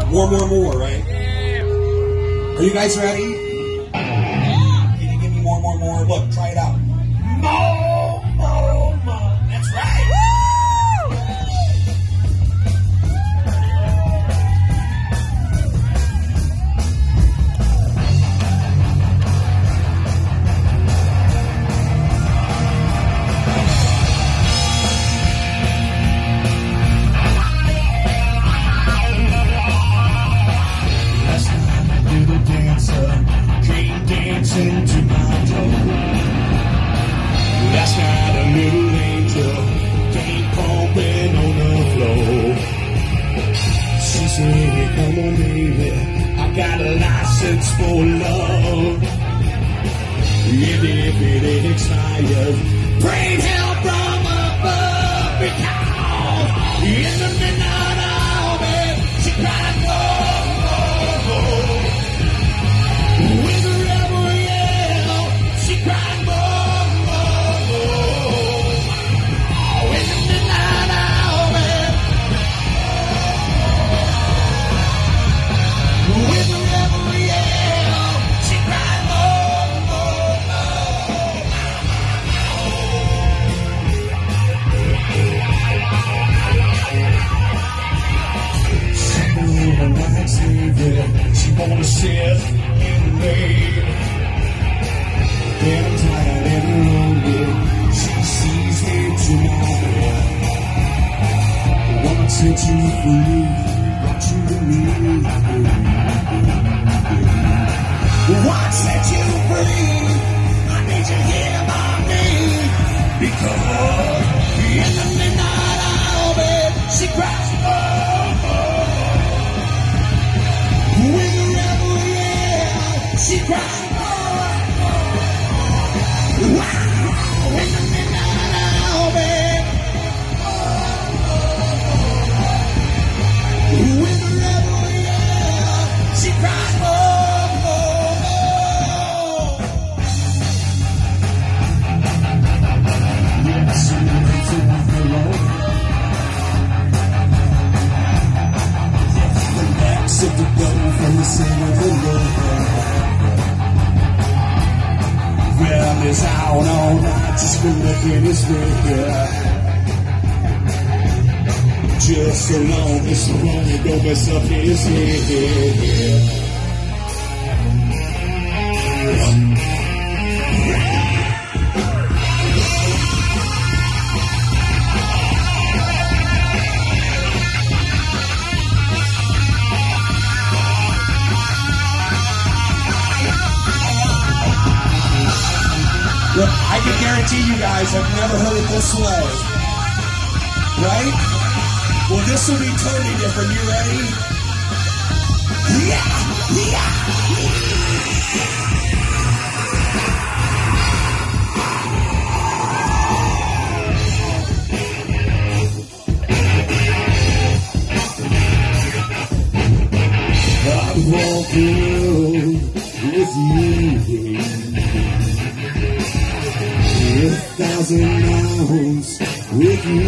More, right? Are you guys ready? Can you give me more? Look, try it out. More. That's right. Into my door. Last night a little angel came pumping on the floor. She said, come on baby, I got a license for love. And if it expires, bring help from above. Because in the midnight hour, babe, she cried, oh. With a rebel yell, she cried, oh. In the midnight hour, babe. With a rebel yell, she cried, oh. She wanna sit in the rain. And I'm tired and lonely. She sees me tonight. Wanna set you free, want you to leave. Wanna set you free, I need you here by me. Because in the midnight hour, babe, she cries, oh. With a rebel yell, she cried, oh. Wow, in the midnight hour, babe. With a rebel yell, she cried, oh. Yes, she went to the Lord. Sip the dough from the center of the Lord. Well, it's out all night, just been looking his finger. Just so long, it's so long, it don't mess up his head. Look, I can guarantee you guys have never heard it this way. Right? Well, this will be totally different. You ready? Yeah! I'm walking with you. 1,000 miles with you.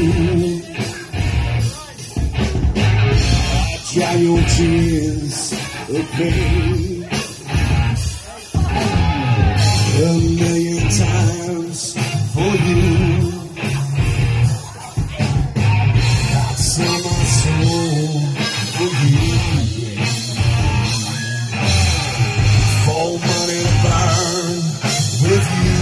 I dry your tears of pain 1,000,000 times for you. I sell my soul for you. For money to burn with you.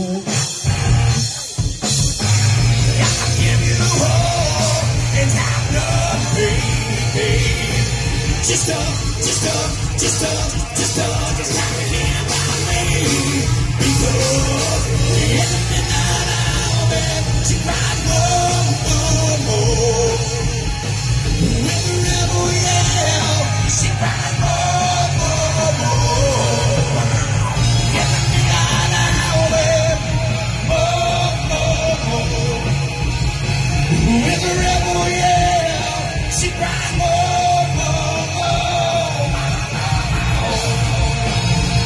Just like a hand by me. Because in the midnight hour, babe, she cried, oh. With a rebel yell, she cried, oh. In the midnight hour, babe, with a rebel yell, she cried, oh.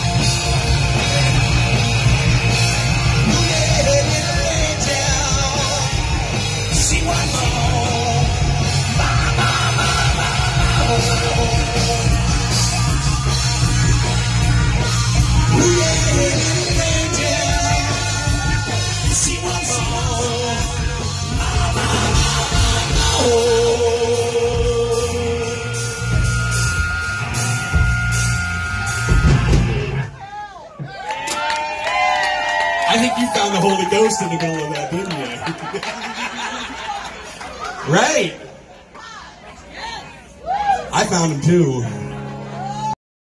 think you found the Holy Ghost in the middle of that, didn't you? Right. I found him too.